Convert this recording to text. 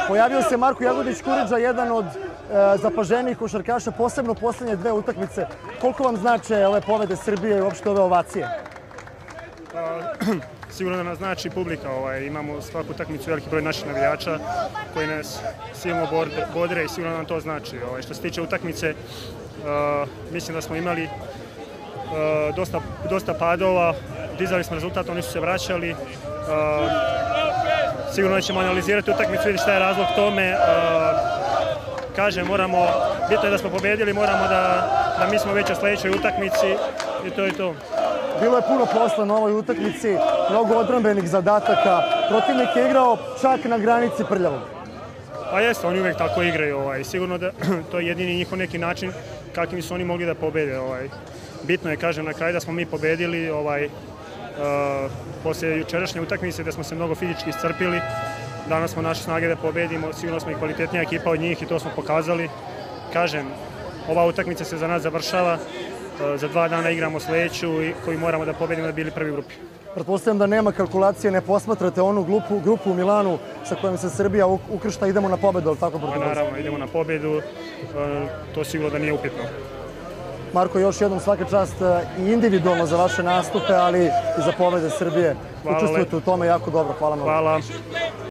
Pojavio se Marko Jagodić-Kuriđa, jedan od zapaženijih košarkaša, posebno poslednje dve utakmice. Koliko vam znače ove pobede Srbije i uopšte ove ovacije? Sigurno da nas znači publika. Imamo svaku utakmicu veliki broj naših navijača koji nas silno bodre i sigurno nam to znači. Što se tiče utakmice, mislim da smo imali dosta padova, dizali smo rezultat, oni su se vraćali. Sigurno da ćemo analizirati utakmicu, vidjeti šta je razlog tome. Kažem, bitno je da smo pobedili, moramo da mislimo već o sledećoj utakmici i to je to. Bilo je puno posla na ovoj utakmici, mnogo odbrambenih zadataka. Protivnik je igrao čak na granici prljavog. Pa jeste, oni uvek tako igraju. Sigurno da to je jedini njihov neki način kakvim su oni mogli da pobede. Bitno je, kažem, na kraju da smo mi pobedili. Posle jučerašnje utakmice da smo se mnogo fizički iscrpili. Danas smo naše snage da pobedimo, sigurno smo i kvalitetnija ekipa od njih i to smo pokazali. Kažem, ova utakmica se za nas završava. Za 2 dana igramo sledeću koju moramo da pobedimo da bili prvi u grupi. Pretpostavljam da nema kalkulacije, ne posmatrate onu grupu u Milanu sa kojom se Srbija ukršta, idemo na pobedu, ali tako protiv vas? Naravno, idemo na pobedu, to sigurno da nije upitno. Marko, još jednom svaka čast i individualno za vaše nastupe, ali i za pobede Srbije. Učestvujete u tome jako dobro. Hvala vam. Hvala.